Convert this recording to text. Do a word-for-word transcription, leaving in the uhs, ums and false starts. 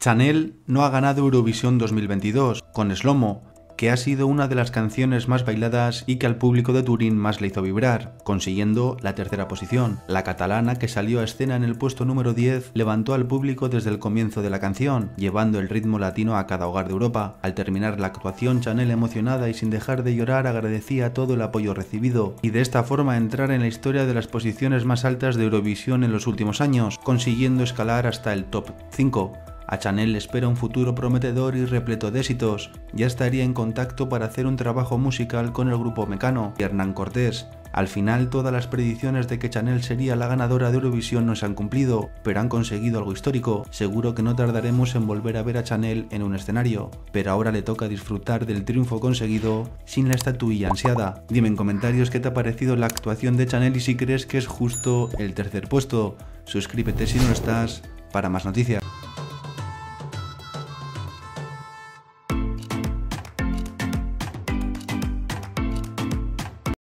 Chanel no ha ganado Eurovisión dos mil veintidós con Slow Mo, que ha sido una de las canciones más bailadas y que al público de Turín más le hizo vibrar, consiguiendo la tercera posición. La catalana, que salió a escena en el puesto número diez, levantó al público desde el comienzo de la canción, llevando el ritmo latino a cada hogar de Europa. Al terminar la actuación, Chanel, emocionada y sin dejar de llorar, agradecía todo el apoyo recibido, y de esta forma entrar en la historia de las posiciones más altas de Eurovisión en los últimos años, consiguiendo escalar hasta el top cinco. A Chanel le espera un futuro prometedor y repleto de éxitos. Ya estaría en contacto para hacer un trabajo musical con el grupo Mecano y Hernán Cortés. Al final, todas las predicciones de que Chanel sería la ganadora de Eurovisión no se han cumplido, pero han conseguido algo histórico. Seguro que no tardaremos en volver a ver a Chanel en un escenario, pero ahora le toca disfrutar del triunfo conseguido sin la estatuilla ansiada. Dime en comentarios qué te ha parecido la actuación de Chanel y si crees que es justo el tercer puesto. Suscríbete si no lo estás para más noticias.